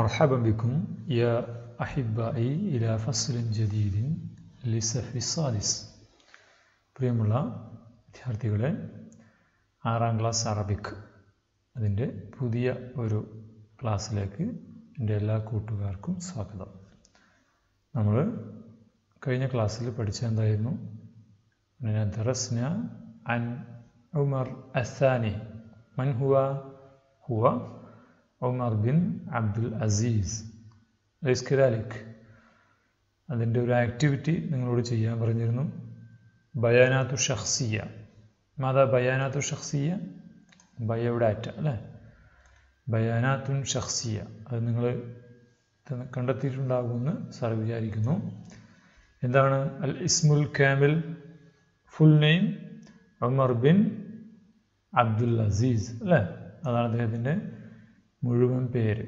مرحبا بكم يا أحبائي إلى فصل جديد للصف السادس. പ്രിയമുള്ള വിദ്യാർത്ഥികളെ, 6ാം class Arabic അതിൻ്റെ പുതിയ ഒരു ക്ലാസ്സിലേക്ക് എൻ്റെ എല്ലാ കൂട്ടുകാർക്കും സ്വാഗതം. നമ്മൾ കഴിഞ്ഞ ക്ലാസ്സിൽ പഠിച്ചത് എന്തായിരുന്നു? ദറസ്ന അൻ ഉമർ അസാനി. മൻ ഹുവ? ഹുവ ഉമർ ബിൻ അബ്ദുൽ അസീസ് അലൈസ് കദാലിക്. അതിൻ്റെ ഒരു ആക്ടിവിറ്റി നിങ്ങളോട് ചെയ്യാൻ പറഞ്ഞിരുന്നു. ബയാനാത്തു ഷഖ്സിയ. മാതാ ബയാനാത്തു ഷഖ്സിയ? ബയോഡാറ്റ അല്ലേ? ബയാനാത്തുൻ ഷഖ്സിയ. അത് നിങ്ങൾ കണ്ടെത്തിയിട്ടുണ്ടാകുമെന്ന് സാർ വിചാരിക്കുന്നു. എന്താണ് അൽ ഇസ്മുൽ കാമിൽ? Full name Umar bin Abdul Aziz അല്ലേ? അതാണ് അദ്ദേഹത്തിൻ്റെ മുഴുവൻ പേര്.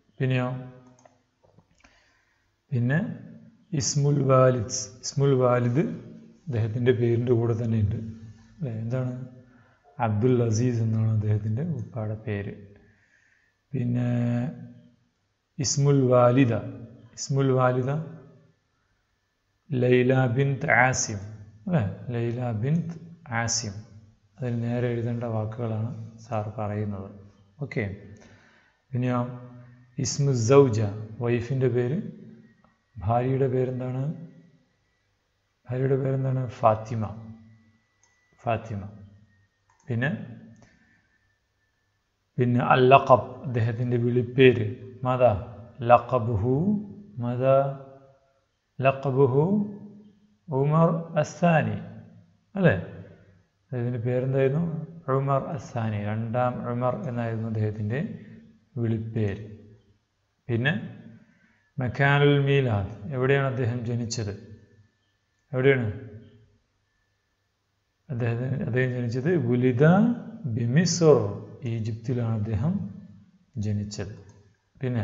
പിന്നെ ഇസ്മുൽ വാലിദ്. ഇസ്മുൽ വാലിദ് അദ്ദേഹത്തിൻ്റെ പേരിൻ്റെ കൂടെ തന്നെ ഉണ്ട് അല്ലേ? എന്താണ്? അബ്ദുൽ അസീസ് എന്നാണ് അദ്ദേഹത്തിൻ്റെ ഉപ്പാടെ പേര്. പിന്നെ ഇസ്മുൽ വാലിദ. ഇസ്മുൽ വാലിദ ലൈല ബിൻത് ആസിം അല്ലേ? ലൈല ബിൻത് ആസിം. അതിന് നേരെ എഴുതേണ്ട വാക്കുകളാണ് സാർ പറയുന്നത്. ഓക്കെ. പിന്നെ ഇസ്മു സൗജ, വൈഫിൻ്റെ പേര്. ഭാര്യയുടെ പേരെന്താണ്? ഭാര്യയുടെ പേരെന്താണ്? ഫാത്തിമ. ഫാത്തിമ. പിന്നെ അൽ ലഖബ്, അദ്ദേഹത്തിൻ്റെ വിളിപ്പേര്. മാതാ ലഖബുഹു? മാതാ ലഖബുഹു? ഉമർ അസാനി അല്ലേ? അദ്ദേഹത്തിൻ്റെ പേരെന്തായിരുന്നു? ഉമർ അസാനി, രണ്ടാം ഉമർ എന്നായിരുന്നു അദ്ദേഹത്തിൻ്റെ വിളിപ്പേര്. പിന്നെ മക്കാനുൽ മീലാദ്, എവിടെയാണ് അദ്ദേഹം ജനിച്ചത്? എവിടെയാണ് അദ്ദേഹം ജനിച്ചത്? വുലിദ ബിമിസ്ർ, ഈജിപ്തിലാണ് അദ്ദേഹം ജനിച്ചത്. പിന്നെ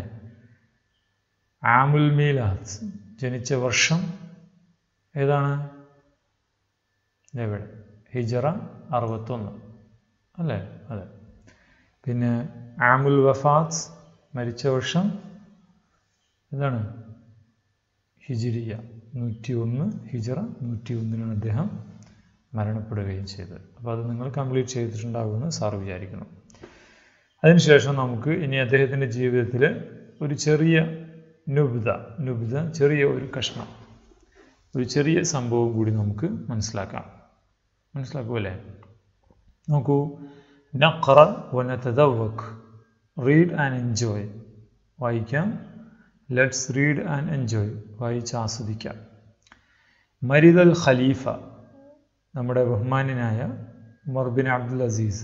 ആമുൽ മീലാദ്, ജനിച്ച വർഷം ഏതാണ്? എവിടെ? ഹിജറ 61 അല്ലേ? അതെ. പിന്നെ ആമുൽ വഫാത്ത്, മരിച്ച വർഷം എന്താണ്? ഹിജിരിയ 101, ഹിജറ 101 അദ്ദേഹം മരണപ്പെടുകയും ചെയ്തത്. അപ്പോൾ അത് നിങ്ങൾ കംപ്ലീറ്റ് ചെയ്തിട്ടുണ്ടാകുമെന്ന് സാർ വിചാരിക്കണം. അതിനുശേഷം നമുക്ക് ഇനി അദ്ദേഹത്തിൻ്റെ ജീവിതത്തിൽ ഒരു ചെറിയ നുബ്ദ, ചെറിയ ഒരു കഷ്ണം, ഒരു ചെറിയ സംഭവം കൂടി നമുക്ക് മനസ്സിലാക്കുമല്ലേ? നോക്കൂ. നഖറ വനതദവ്വഖ്, റീഡ് ആൻഡ് എൻജോയ്. വായിക്കാം. ലെറ്റ്സ് റീഡ് ആൻഡ് എൻജോയ്, വായിച്ച് ആസ്വദിക്കാം. മരിദൽ ഖലീഫ, നമ്മുടെ ബഹുമാന്യനായ ഉമർ ബിൻ അബ്ദുൽ അസീസ്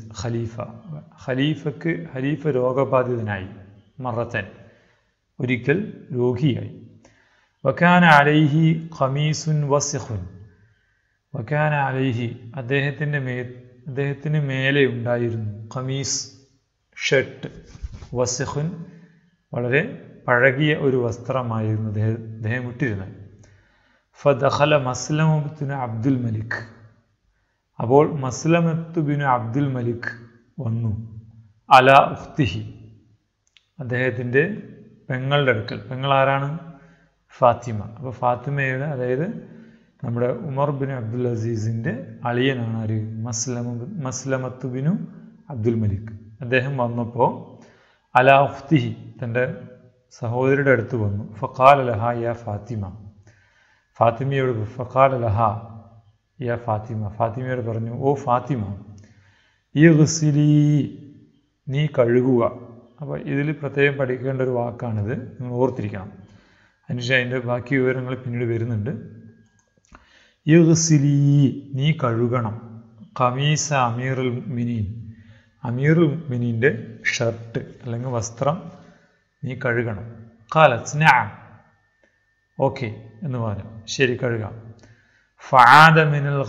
ഖലീഫ രോഗബാധിതനായി. മറത്തൻ, ഒരിക്കൽ രോഗിയായി. വകാന അലൈഹി ഖമീസുൻ വസിഖുൻ. വകാന അലൈഹി, അദ്ദേഹത്തിന് മേലെ ഉണ്ടായിരുന്നു ഖമീസ്, ഷർട്ട്. വസിഖുൻ, വളരെ പഴകിയ ഒരു വസ്ത്രമായിരുന്നു അദ്ദേഹം ഇട്ടിരുന്നത്. ഫദഖല മസ്ലമത്തു ബിൻ അബ്ദുൽ മലിക്. അപ്പോൾ മസ്ലമത്തു ബിൻ അബ്ദുൽ മലിക് വന്നു. അലാ ഉഖ്തിഹി, അദ്ദേഹത്തിൻ്റെ പെങ്ങളുടെ അടുക്കൽ. പെങ്ങൾ ആരാണ്? ഫാത്തിമ. അപ്പോൾ ഫാത്തിമയുടെ, അതായത് നമ്മുടെ ഉമർ ബിൻ അബ്ദുൽ അസീസിൻ്റെ അളിയനാണ് ആര്? മസ്ലമത്തു ബിനു അബ്ദുൽ മലിക്. അദ്ദേഹം വന്നപ്പോൾ അലാ ഉഖ്തിഹി, തൻ്റെ സഹോദരിയുടെ അടുത്ത് വന്നു. ഫഖാല ലഹ യാ ഫാത്തിമ. ഫാത്തിമയോട് ഫഖാല ലഹ യാ ഫാത്തിമ, ഫാത്തിമയോട് പറഞ്ഞു, ഓ ഫാത്തിമ, ഇഗ്സിലി, നീ കഴുകുക. അപ്പോൾ ഇതിൽ പ്രത്യേകം പഠിക്കേണ്ട ഒരു വാക്കാണിത്, നിങ്ങൾ ഓർത്തിരിക്കണം. അതിനുശേഷം അതിൻ്റെ ബാക്കി വിവരങ്ങൾ പിന്നീട് വരുന്നുണ്ട്. ഇഗ്സിലി, നീ കഴുകണം. ഖമീസ അമീറുൽ മുഅ്മിനീൻ, അമീറുൽ മുഅ്മിനീൻ്റെ ഷർട്ട് അല്ലെങ്കിൽ വസ്ത്രം നീ കഴുകണം. ഖാലത് നഅം, ഓക്കെ എന്ന് പറഞ്ഞു. ശരി, കഴുകാം. ഫആദ മിനൽ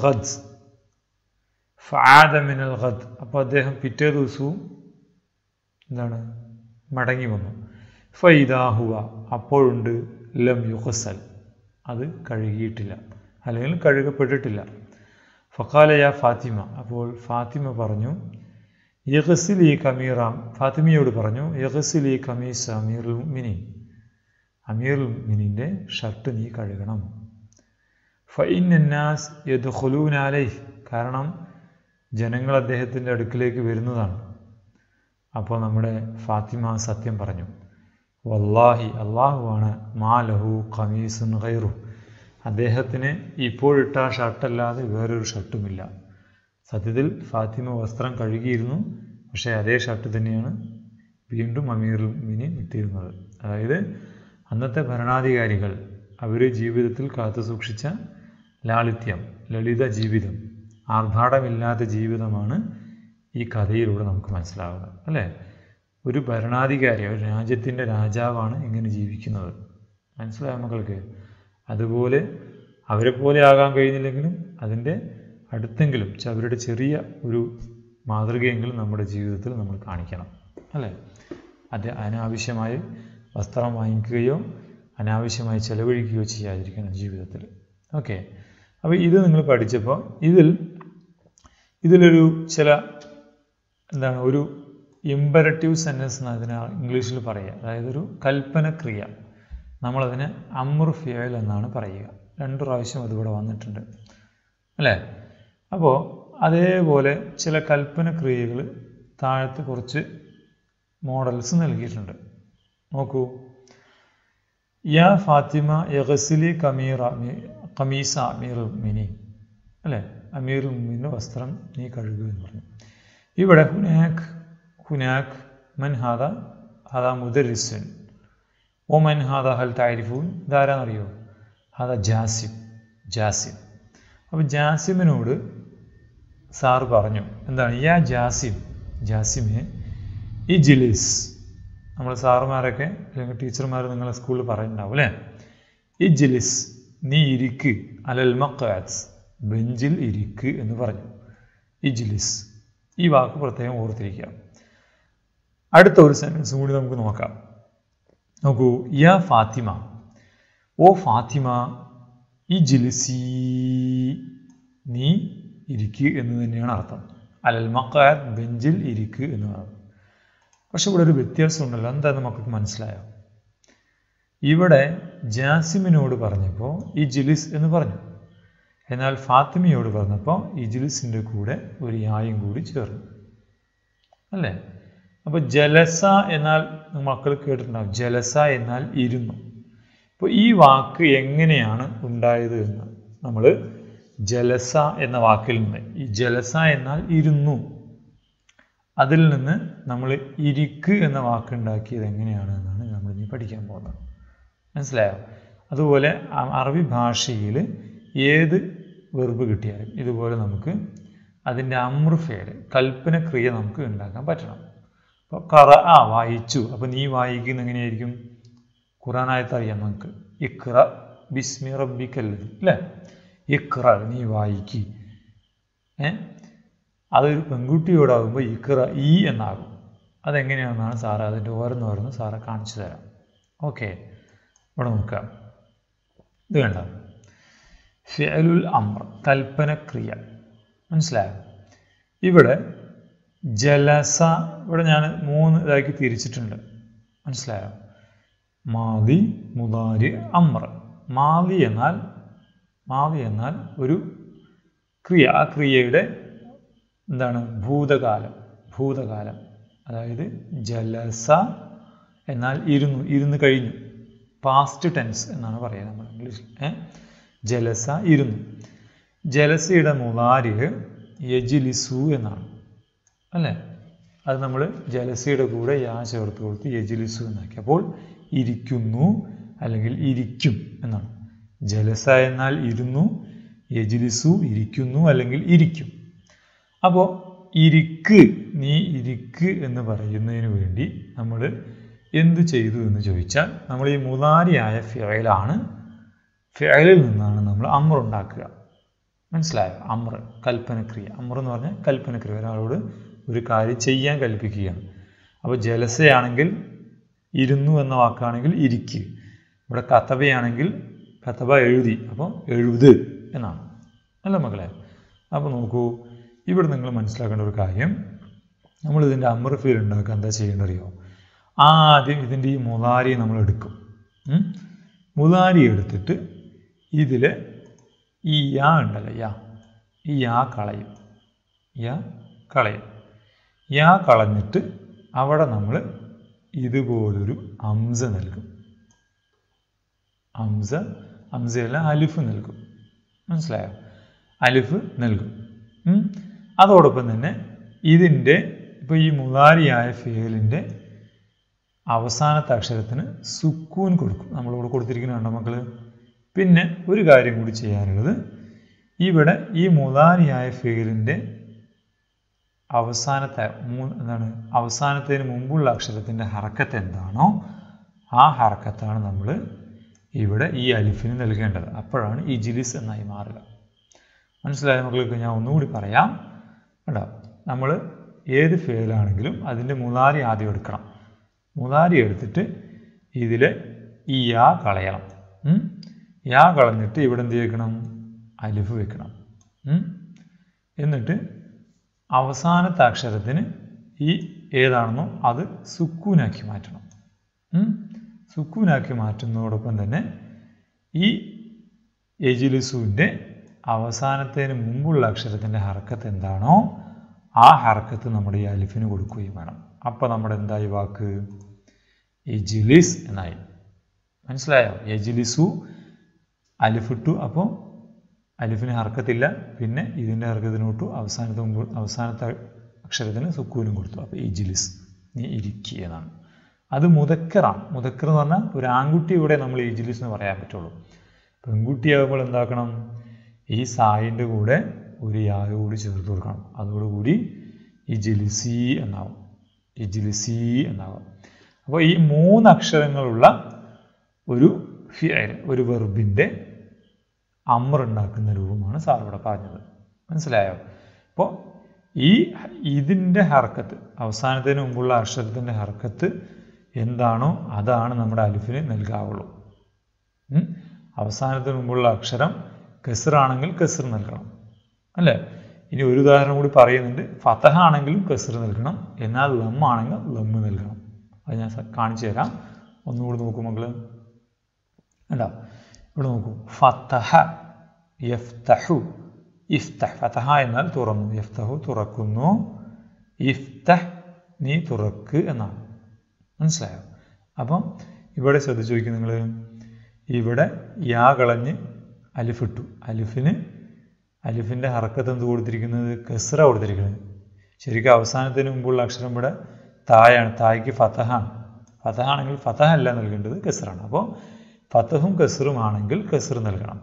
ഗദ്, അപ്പോൾ അദ്ദേഹം പിറ്റേ ദിവസവും എന്താണ്? മടങ്ങി വന്നു. ഫൈദാ ഹുവ, അപ്പോഴുണ്ട് ലം യുഖ്സൽ, അത് കഴുകിയിട്ടില്ല അല്ലെങ്കിൽ കഴുകപ്പെട്ടിട്ടില്ല. ഫഖാല യാ ഫാത്തിമ, അപ്പോൾ ഫാത്തിമ പറഞ്ഞു, യഗ്സിലി കമീറ, ഫാത്തിമയോട് പറഞ്ഞു, യഗ്സിലി കമീസ അമീറുൽ മുഅ്മിനീൻ, അമീറുൽ മുഅ്മിനീൻ്റെ ഷർട്ട് നീ കഴുകണം. ഫഇന്നന്നാസ് യദ്ഖുലൂന അലൈഹി, കാരണം ജനങ്ങൾ അദ്ദേഹത്തിൻ്റെ അടുക്കിലേക്ക് വരുന്നതാണ്. അപ്പോൾ നമ്മുടെ ഫാത്തിമ സത്യം പറഞ്ഞു, വല്ലാഹി, അള്ളാഹുവാണ്, മാലഹു ഖമീസുൻ ഗൈറു, അദ്ദേഹത്തിന് ഇപ്പോഴിട്ട ഷർട്ടല്ലാതെ വേറൊരു ഷർട്ടുമില്ല. സത്യത്തിൽ ഫാത്തിമ വസ്ത്രം കഴുകിയിരുന്നു, പക്ഷേ അതേ ഷർട്ട് തന്നെയാണ് വീണ്ടും അമീറുൽ മുഅ്മിനീൻ ഇട്ടിരുന്നത്. അതായത് അന്നത്തെ ഭരണാധികാരികൾ അവർ ജീവിതത്തിൽ കാത്തു സൂക്ഷിച്ച ലാളിത്യം, ലളിത ജീവിതം, ആർഭാടമില്ലാത്ത ജീവിതമാണ് ഈ കഥയിലൂടെ നമുക്ക് മനസ്സിലാവുന്നത്, അല്ലേ? ഒരു ഭരണാധികാരി, ഒരു രാജ്യത്തിൻ്റെ രാജാവാണ് ഇങ്ങനെ ജീവിക്കുന്നത്. മനസ്സിലായ മക്കൾക്ക്? അതുപോലെ അവരെ പോലെ ആകാൻ കഴിഞ്ഞില്ലെങ്കിലും അതിൻ്റെ അടുത്തെങ്കിലും അവരുടെ ചെറിയ ഒരു മാതൃകയെങ്കിലും നമ്മുടെ ജീവിതത്തിൽ നമ്മൾ കാണിക്കണം, അല്ലേ? അത് അനാവശ്യമായി വസ്ത്രം വാങ്ങിക്കുകയോ അനാവശ്യമായി ചെലവഴിക്കുകയോ ചെയ്യാതിരിക്കണം ജീവിതത്തിൽ. ഓക്കെ, അപ്പോൾ ഇത് നിങ്ങൾ പഠിച്ചപ്പോൾ ഇതിലൊരു ചില എന്താണ് ഒരു ഇമ്പരറ്റീവ് സെൻറ്റൻസ് എന്ന് അതിന് ഇംഗ്ലീഷിൽ പറയുക. അതായത് ഒരു കൽപ്പനക്രിയ, നമ്മളതിന് അമ്ർ ഫിയൽ എന്നാണ് പറയുക. 2 പ്രാവശ്യം അതിവിടെ വന്നിട്ടുണ്ട്, അല്ലേ? അപ്പോൾ അതേപോലെ ചില കൽപ്പനക്രിയകൾ താഴത്ത് കുറച്ച് മോഡൽസ് നൽകിയിട്ടുണ്ട്. നോക്കൂ. യാ ഫാത്തിമ യഗ്സിലി ഖമീസ അമീറുൽ മുഅ്മിനീൻ, അല്ലേ? അമീറുൽ മുഅ്മിനീൻ്റെ വസ്ത്രം നീ കഴുകുക എന്ന് പറഞ്ഞു. ഇവിടെ ഹുനാക് മൻ ഹാദ മുദരിസുൻ ഒമൻ ഹാദ ഹൽ താരിഫൂൻ, ഇതാരാന്നറിയോ? ഹാദ ജാസിം. അപ്പോൾ ജാസിമിനോട് സാറ് പറഞ്ഞു, എന്താണ്? യാ ജാസിമെ ഇജ്ലിസ്. നമ്മൾ സാറുമാരൊക്കെ അല്ലെങ്കിൽ ടീച്ചർമാർ നിങ്ങളെ സ്കൂളിൽ പറയുന്നുണ്ടാവും, അല്ലേ? ഇജ്ലിസ്, നീ ഇരിക്ക്, അലൽ മഖ്അദ്, ബെഞ്ചിൽ ഇരിക്ക് എന്ന് പറഞ്ഞു. ഇജ്ലിസ്, ഈ വാക്ക് പ്രത്യേകം ഓർത്തിരിക്കുക. അടുത്ത ഒരു സെൻറ്റൻസും കൂടി നമുക്ക് നോക്കാം. നോക്കൂ. യാ ഫാത്തിമ, ഓ ഫാത്തിമ, ഇജ്ലിസി, നീ ഇരിക്ക് എന്ന് തന്നെയാണ് അർത്ഥം. അലൽ മഖ്അദ്, ബെഞ്ചിൽ ഇരിക്ക് എന്ന് പറഞ്ഞു. പക്ഷെ ഇവിടെ ഒരു വ്യത്യാസം ഉണ്ടല്ലോ. എന്താണെന്ന് മക്കൾക്ക് മനസ്സിലായോ? ഇവിടെ ജാസിമിനോട് പറഞ്ഞപ്പോൾ ഇജ്ലിസ് എന്ന് പറഞ്ഞു, എന്നാൽ ഫാത്തിമയോട് പറഞ്ഞപ്പോൾ ഇജ്ലിസിൻ്റെ കൂടെ ഒരു യായും കൂടി ചേർന്നു, അല്ലേ? അപ്പോൾ ജലസ എന്നാൽ മക്കൾ കേട്ടിട്ടുണ്ടാവും, ജലസ എന്നാൽ ഇരുന്നു. അപ്പോൾ ഈ വാക്ക് എങ്ങനെയാണ് ഉണ്ടായത് എന്ന് നമ്മൾ ജലസ എന്ന വാക്കിൽ നിന്ന്, ഈ ജലസ എന്നാൽ ഇരുന്നു, അതിൽ നിന്ന് നമ്മൾ ഇരിക്ക് എന്ന വാക്കുണ്ടാക്കിയത് എങ്ങനെയാണ് എന്നാണ് നമ്മൾ ഇനി പഠിക്കാൻ പോകുന്നത്. മനസ്സിലായോ? അതുപോലെ അറബി ഭാഷയിൽ ഏത് വെർബ് കിട്ടിയാലും ഇതുപോലെ നമുക്ക് അതിൻ്റെ അമ്ർ ഫേൽ, കൽപ്പനക്രിയ നമുക്ക് ഉണ്ടാക്കാൻ പറ്റണം. അപ്പോൾ ഖറഅ, വായിച്ചു. അപ്പോൾ നീ വായിക്കുന്ന എങ്ങനെയായിരിക്കും? ഖുർആനായത്ത് അറിയാം നമുക്ക്, ഇഖ്റ ബിസ്മി റബ്ബിക്കല്ലദി, അല്ലേ? ഇഖ്റ, നീ വായിക്കി. അതൊരു പെൺകുട്ടിയോടാകുമ്പോൾ ഇഖ്റ ഈ എന്നാകും. അതെങ്ങനെയാണെന്നാണ് സാറ് അതിൻ്റെ ഓരോന്നോരോന്ന് സാറെ കാണിച്ചു തരാം. ഓക്കെ, ഇവിടെ നോക്കാം. ഇത് വേണ്ട, ഫിഅലുൽ അമ്ർ, കൽപ്പനക്രിയ. മനസ്സിലായോ? ഇവിടെ ജലസ, ഇവിടെ ഞാൻ 3 ഇതാക്കി തിരിച്ചിട്ടുണ്ട്. മനസ്സിലായോ? മാദി, മുദാരി, അമ്ര. മാദി എന്നാൽ ഒരു ക്രിയ, ആ ക്രിയയുടെ എന്താണ്? ഭൂതകാലം. അതായത് ജലസ എന്നാൽ ഇരുന്ന് കഴിഞ്ഞു, പാസ്റ്റ് ടെൻസ് എന്നാണ് പറയുക നമ്മൾ ഇംഗ്ലീഷിൽ. ജലസ ഇരുന്നു. ജലസയുടെ മുദാരി യജ്ലിസു എന്നാണ്, അല്ലേ? അത് നമ്മൾ ജലസയുടെ കൂടെ യാ ചേർത്ത് കൊടുത്ത് യജ്ലിസു എന്നാക്കി. അപ്പോൾ ഇരിക്കുന്നു അല്ലെങ്കിൽ ഇരിക്കും എന്നാണ്. ജലസ എന്നാൽ ഇരുന്നു, യജ്ലിസു ഇരിക്കുന്നു അല്ലെങ്കിൽ ഇരിക്കും. അപ്പോൾ ഇരിക്ക്, നീ ഇരിക്ക് എന്ന് പറയുന്നതിന് വേണ്ടി നമ്മൾ എന്ത് ചെയ്തു എന്ന് ചോദിച്ചാൽ, നമ്മൾ ഈ മുദാരിയായ ഫിഅലിൽ നിന്നാണ് നമ്മൾ അമ്ർ ഉണ്ടാക്കുക. മനസ്സിലായോ? അമ്ര, കൽപ്പനക്രിയ. അമ്ര എന്ന് പറഞ്ഞാൽ കൽപ്പനക്രിയ, ഒരാളോട് ഒരു കാര്യം ചെയ്യാൻ കൽപ്പിക്കുകയാണ്. അപ്പോൾ ജലസയാണെങ്കിൽ ഇരുന്നു എന്ന വാക്കാണെങ്കിൽ ഇരിക്ക്. ഇവിടെ കതബയാണെങ്കിൽ കതബ എഴുതി, അപ്പോൾ എഴുത് എന്നാണ്, അല്ല മക്കളെ? അപ്പോൾ നോക്കൂ, ഇവിടെ നിങ്ങൾ മനസ്സിലാക്കേണ്ട ഒരു കാര്യം, നമ്മളിതിൻ്റെ അമർ ഫീൽ ഉണ്ടാക്കുക എന്താ ചെയ്യേണ്ടറിയോ? ആദ്യം ഇതിൻ്റെ ഈ മുതാരി നമ്മൾ എടുക്കും. മുതാരി എടുത്തിട്ട് ഇതിൽ ഈ യാ ഉണ്ടല്ലോ, ഈ യാ കളയും. യാ കളഞ്ഞിട്ട് അവിടെ നമ്മൾ ഇതുപോലൊരു ഹംസ നൽകും. ഹംസയല്ല, അലിഫ് നൽകും. മനസ്സിലായോ? അലിഫ് നൽകും. അതോടൊപ്പം തന്നെ ഇതിൻ്റെ ഇപ്പോൾ ഈ മുതാരിയായ ഫേലിൻ്റെ അവസാനത്തെ അക്ഷരത്തിന് സുക്കൂൻ കൊടുക്കും. നമ്മളിവിടെ കൊടുത്തിരിക്കുന്നുണ്ടോ മക്കൾ? പിന്നെ ഒരു കാര്യം കൂടി ചെയ്യാനുള്ളത്, ഇവിടെ ഈ മുതാരിയായ ഫേലിൻ്റെ അവസാനത്തിന് മുമ്പുള്ള അക്ഷരത്തിൻ്റെ ഹർക്കത്ത് എന്താണോ ആ ഹർക്കത്താണ് നമ്മൾ ഇവിടെ ഈ അലിഫിന് നൽകേണ്ടത്. അപ്പോഴാണ് ഇജ്ലിസ് എന്നായി മാറുക. മനസ്സിലായ മക്കൾക്ക്? ഞാൻ ഒന്നുകൂടി പറയാം കേട്ടോ. നമ്മൾ ഏത് ഫേലാണെങ്കിലും അതിൻ്റെ മുതാരി ആദ്യം എടുക്കണം. മുതാരി എടുത്തിട്ട് ഇതിൽ ഈ യാ കളയണം. യാ കളഞ്ഞിട്ട് ഇവിടെ എന്ത് ചെയ്യണം? അലിഫ് വെക്കണം. എന്നിട്ട് അവസാനത്തെ അക്ഷരത്തിന് ഈ ഏതാണെന്നോ അത് സുക്കൂനാക്കി മാറ്റണം. സുക്കൂനാക്കി മാറ്റുന്നതോടൊപ്പം തന്നെ ഈ യജ്ലിസുവിൻ്റെ അവസാനത്തിന് മുമ്പുള്ള അക്ഷരത്തിൻ്റെ ഹർക്കത്ത് എന്താണോ ആ ഹർക്കത്ത് നമ്മുടെ ഈ അലിഫിന് കൊടുക്കുകയും വേണം. അപ്പോൾ നമ്മുടെ എന്തായി വാക്ക്? യജ്ലിസ് എന്നായി. മനസ്സിലായോ? യജ്ലിസു അലിഫിട്ടു, അപ്പോൾ അലിഫിന് ഹർക്കത്തില്ല. പിന്നെ ഇതിൻ്റെ ഹർക്കത്തിനോട്ടു അവസാനത്തെ അക്ഷരത്തിന് സുക്കൂനും കൊടുത്തു. അപ്പോൾ ഇജ്ലിസ്, നീ ഇരിക്കുക എന്നാണ്. അത് മുദക്കറാണ്. മുദക്കർ എന്ന് പറഞ്ഞാൽ ഒരു ആൺകുട്ടി ഇവിടെ നമ്മൾ ഇജ്ലിസ് എന്ന് പറയാൻ പറ്റുള്ളൂ. പെൺകുട്ടിയാകുമ്പോൾ എന്താക്കണം? ഈ സായിൻ്റെ കൂടെ ഒരു യായ കൂടി ചേർത്ത് കൊടുക്കണം. അതോടുകൂടി ഇജ്ലിസി എന്നാവും. അപ്പോൾ ഈ 3 അക്ഷരങ്ങളുള്ള ഒരു വെർബിൻ്റെ അമർ ഉണ്ടാക്കുന്ന രൂപമാണ് സാർ ഇവിടെ പറഞ്ഞത്. മനസ്സിലായോ? അപ്പോൾ ഇതിൻ്റെ ഹർക്കത്ത്, അവസാനത്തിന് മുമ്പുള്ള അക്ഷരത്തിൻ്റെ ഹർക്കത്ത് എന്താണോ അതാണ് നമ്മുടെ അലിഫിന് നൽകാവുള്ളൂ. അവസാനത്തിന് മുമ്പുള്ള അക്ഷരം കെസ്റാണെങ്കിൽ കെസ്ർ നൽകണം, അല്ലേ? ഇനി ഒരു ഉദാഹരണം കൂടി പറയുന്നുണ്ട്. ഫതഹ ആണെങ്കിലും കെസ്ർ നൽകണം, എന്നാൽ ലം ആണെങ്കിൽ ലമ്മ് നൽകണം. അത് ഞാൻ കാണിച്ചു തരാം. ഒന്നുകൂടി നോക്കൂ മക്കള്. അല്ല, ഇവിടെ നോക്കൂ. ഫതഹ യഫ്തഹു ഇഫ്തഹ്. ഫതഹ എന്നാൽ തുറന്നു, യഫ്തഹു തുറക്കുന്നു, ഇഫ്തഹ് നീ തുറക്ക് എന്നാണ്. മനസ്സിലായോ? അപ്പം ഇവിടെ ശ്രദ്ധിച്ചു നോക്കി നിങ്ങൾ. ഇവിടെ യാ കളഞ്ഞ് അലിഫിട്ടു. അലിഫിൻ്റെ ഹർക്കത്ത് എന്ത് കൊടുത്തിരിക്കുന്നത്? കെസ്റ കൊടുത്തിരിക്കുന്നത്. ശരിക്കും അവസാനത്തിന് മുമ്പുള്ള അക്ഷരം ഇവിടെ തായാണ്. തായ്ക്ക് ഫതഹാണ്. ഫതഹ ആണെങ്കിൽ ഫതഹ അല്ല നൽകേണ്ടത്, കെസ്റാണ്. അപ്പോൾ ഫതഹും കെസ്റും ആണെങ്കിൽ കെസ്ർ നൽകണം.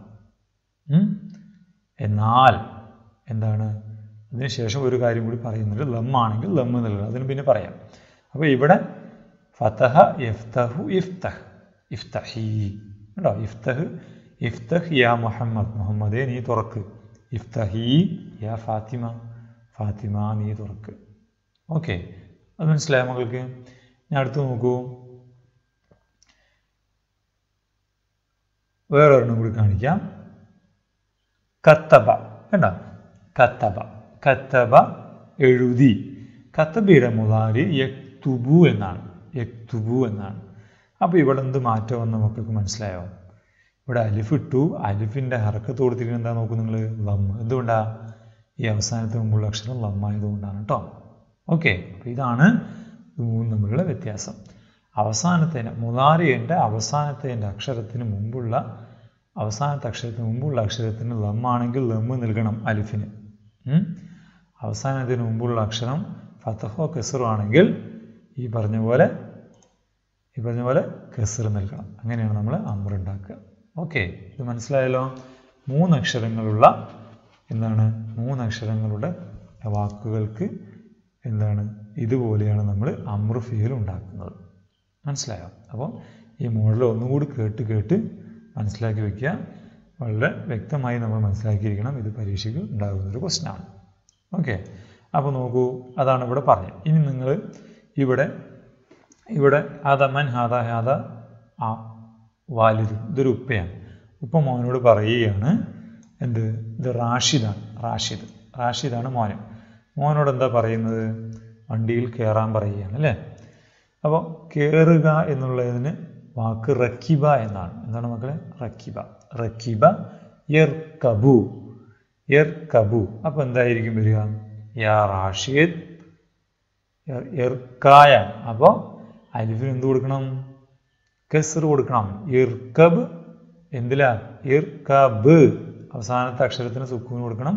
എന്നാൽ എന്താണ്? അതിനുശേഷം ഒരു കാര്യം കൂടി പറയുന്നുണ്ട്. ലമ്മാണെങ്കിൽ ലമ്മ് നൽകണം. അതിന് പിന്നെ പറയാം. അപ്പോൾ ഇവിടെ ഫതഹ യഫ്തഹു ഇഫ്തഹ്, ഇഫ്തഹി കേട്ടോ. ഇഫ്തഹ് യാ മുഹമ്മദ്, മുഹമ്മദേ നീ തുറക്ക്. ഇഫ്തഹി യാ ഫാത്തിമ, ഫാത്തിമ നീ തുറക്ക്. ഓക്കെ, അത് മനസ്സിലായ മക്കൾക്ക്? ഞാൻ അടുത്ത് നോക്കൂ. വേറൊരെണ്ണം കൂടി കാണിക്കാം. കത്തബ കേട്ടോ. കത്തബ എഴുതി. കത്തബയുടെ മുതാരി യക്തുബു എന്നാണ്. അപ്പോൾ ഇവിടെ എന്ത് മാറ്റമെന്ന് മക്കൾക്ക് മനസ്സിലായോ? ഇവിടെ അലിഫിട്ടു. അലിഫിൻ്റെ ഹർക്കത്ത് കൊടുത്തിരിക്കുന്നത് എന്താ നോക്കൂ നിങ്ങൾ? ലം. എന്തുകൊണ്ടാണ്? ഈ അവസാനത്തിന് മുമ്പുള്ള അക്ഷരം ലമ്മായതുകൊണ്ടാണ് കേട്ടോ. ഓക്കെ, അപ്പോൾ ഇതാണ് തമ്മിലുള്ള വ്യത്യാസം. മുതാരിയുടെ അവസാനത്തെ അക്ഷരത്തിന് മുമ്പുള്ള അക്ഷരത്തിന് ലമ്മാണെങ്കിൽ ലമ്മ് നൽകണം അലിഫിന്. അവസാനത്തിന് മുമ്പുള്ള അക്ഷരം ഫതഹോ കെസ്റോ ആണെങ്കിൽ ഈ പറഞ്ഞ പോലെ കെസ്ർ നൽകണം. അങ്ങനെയാണ് നമ്മൾ അമർ ഉണ്ടാക്കുക. ഓക്കെ, ഇത് മനസ്സിലായല്ലോ? 3 അക്ഷരങ്ങളുള്ള എന്താണ്? 3 അക്ഷരങ്ങളുടെ വാക്കുകൾക്ക് എന്താണ്? ഇതുപോലെയാണ് നമ്മൾ അമർ ഫിയൽ ഉണ്ടാക്കുന്നത്. മനസ്സിലായോ? അപ്പോൾ ഈ മോഡൽ ഒന്നുകൂടി കേട്ട് മനസ്സിലാക്കി വയ്ക്കുക. വളരെ വ്യക്തമായി നമ്മൾ മനസ്സിലാക്കിയിരിക്കണം. ഇത് പരീക്ഷയ്ക്ക് ഉണ്ടാകുന്നൊരു ക്വസ്റ്റ്യനാണ്. ഓക്കെ, അപ്പോൾ നോക്കൂ, അതാണ് ഇവിടെ പറഞ്ഞത്. ഇനി നിങ്ങൾ ഇവിടെ ഹാദ ആ വാലിദ്, ഇതൊരു ഉപ്പയാണ്. ഉപ്പ മോനോട് പറയുകയാണ് എന്ത്? ഇത് റാഷിദാണ് മോന്. മോനോട് എന്താ പറയുന്നത്? വണ്ടിയിൽ കയറാൻ പറയുകയാണ് അല്ലേ. അപ്പോൾ കയറുക എന്നുള്ളതിന് വാക്ക് റക്കിബ എന്നാണ്. എന്താണ് മക്കളെ? റക്കിബ. റക്കിബ യർകബു. യർകബു. അപ്പോൾ എന്തായിരിക്കും വരിക? യാ റാഷിദ് ഇർക്കായാണ്. അപ്പോൾ അലിഫിന് എന്ത് കൊടുക്കണം? കസ്ർ കൊടുക്കണം. ഇർകബ് എന്തിലാ? ഇർകബ്. അവസാനത്തെ അക്ഷരത്തിന് സുക്കൂൻ കൊടുക്കണം.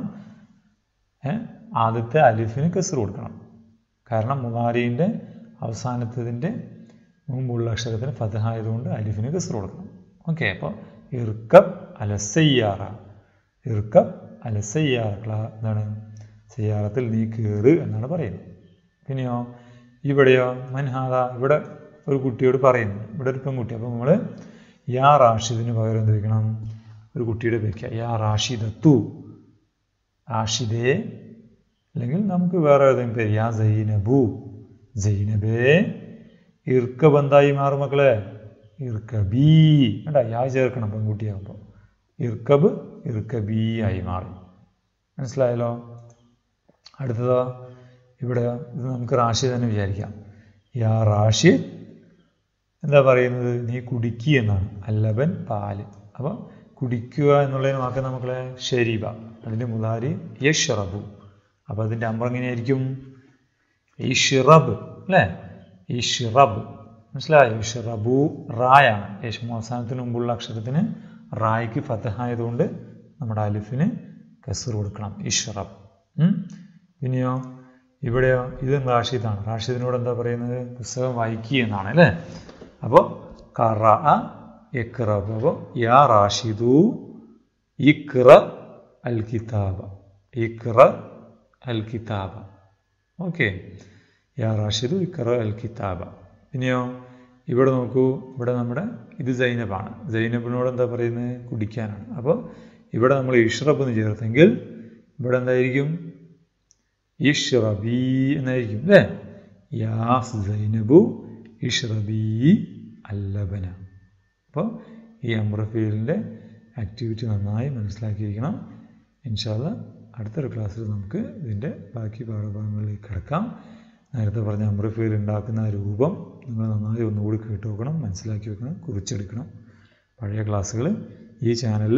ആദ്യത്തെ അലിഫിന് കസ്ർ കൊടുക്കണം. കാരണം മുദാരിൻ്റെ അവസാനത്തതിൻ്റെ മുമ്പുള്ള അക്ഷരത്തിന് ഫതഹ ആയതുകൊണ്ട് അലിഫിന് കസ്ർ കൊടുക്കണം. ഓക്കെ. അപ്പോൾ ഇർകബ് അലസയ്യാറ. ഇർകബ് അലസയ്യാറ എന്താണ്? സയ്യാറത്തിൽ നീ കയറ് എന്നാണ് പറയുന്നത്. പിന്നെയോ ഇവിടെയോ മൻഹാദ, ഇവിടെ ഒരു കുട്ടിയോട് പറയുന്നു. ഇവിടെ ഒരു പെൺകുട്ടി. അപ്പോൾ നമ്മൾ യാ റാഷിദിന് പകരം എന്ത് വയ്ക്കണം? ഒരു കുട്ടിയുടെ പേര് യാ റാഷിദത്തു. റാഷിദേ, അല്ലെങ്കിൽ നമുക്ക് വേറെ ഏതെങ്കിലും പേര് യാ സൈനബു. സൈനബേ. ഇർക്കബ് എന്തായി മാറും മക്കളെ? ഇർക്കബീ. വേണ്ട, യാ ചേർക്കണം പെൺകുട്ടിയാകുമ്പോൾ. ഇർക്കബ് ഇർക്കബീ ആയി മാറും. മനസ്സിലായല്ലോ? അടുത്തതോ ഇവിടെ ഇത് നമുക്ക് റാഷിദ് തന്നെ വിചാരിക്കാം. യാ റാഷിദ് എന്താ പറയുന്നത്? നീ കുടിക്കുക എന്നാണ്. അല്ലബൻ പാല്. അപ്പോൾ കുടിക്കുക എന്നുള്ളതിന് വാക്ക് നമ്മളെ ഷരീബ. അതിൻ്റെ മുദാരി യഷ്റബു. അപ്പോൾ അതിൻ്റെ അമർ എങ്ങനെയായിരിക്കും? ഇഷ്റബ് അല്ലേ? ഇഷ്റബ്. മനസ്സിലായോ? ഇഷ്റബു റായാണ്. അവസാനത്തിന് മുമ്പുള്ള അക്ഷരത്തിന് റായ്ക്ക് ഫതഹ ആയതുകൊണ്ട് നമ്മുടെ അലിഫിന് കസ്ർ കൊടുക്കണം. ഇഷ്റബ്. പിന്നെയോ ഇവിടെയോ ഇത് റാഷിദാണ്. റാഷിദിനോട് എന്താ പറയുന്നത്? പുസ്തകം വായിക്കുക എന്നാണ് അല്ലേ. അപ്പോൾ ഖറഅ ഇഖ്റബ. അപ്പോൾ യാ റാഷിദു ഇഖ്റ അൽ കിതാബ. ഇഖ്റ അൽ കിതാബ. ഓക്കെ. യാ റാഷിദു ഇഖ്റ അൽ കിതാബ. പിന്നെയോ ഇവിടെ നോക്കൂ. ഇവിടെ നമ്മുടെ ഇത് സൈനബാണ്. സൈനബിനോട് എന്താ പറയുന്നത്? കുടിക്കാനാണ്. അപ്പോൾ ഇവിടെ നമ്മൾ ഇഷ്റബ് എന്ന് ചേർത്തെങ്കിൽ ഇവിടെ എന്തായിരിക്കും? ഇഷ്റബി എന്നായിരിക്കും അല്ലേ. യാ സൈനബു ഇഷ്റബി അല്ലബന. അപ്പോൾ ഈ അമ്രഫീലിൻ്റെ ആക്ടിവിറ്റി നന്നായി മനസ്സിലാക്കിയിരിക്കണം. ഇൻഷാ അല്ലാഹ് അടുത്തൊരു ക്ലാസ്സിൽ നമുക്ക് ഇതിൻ്റെ ബാക്കി പാഠഭാഗങ്ങളിലേക്ക് കിടക്കാം. നേരത്തെ പറഞ്ഞ അമ്രഫീൽ ഉണ്ടാക്കുന്ന രൂപം നിങ്ങൾ നന്നായി ഒന്നുകൂടി കേട്ട് നോക്കണം, മനസ്സിലാക്കി വെക്കണം, കുറിച്ചെടുക്കണം. പഴയ ക്ലാസ്സുകൾ ഈ ചാനലിൽ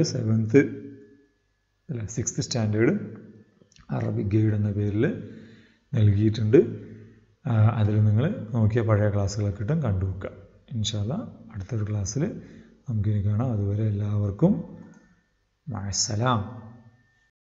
6th സ്റ്റാൻഡേർഡ് അറബിക് ഗൈഡ് എന്ന പേരിൽ നൽകിയിട്ടുണ്ട്. അതിൽ നിങ്ങൾ നോക്കിയ പഴയ ക്ലാസ്സുകളൊക്കെ കിട്ടും, കണ്ടുവെക്കുക. ഇൻഷാ അല്ലാഹ് അടുത്തൊരു ക്ലാസ്സിൽ നമുക്കിനി കാണാം. അതുവരെ എല്ലാവർക്കും മഅസ്സലാം.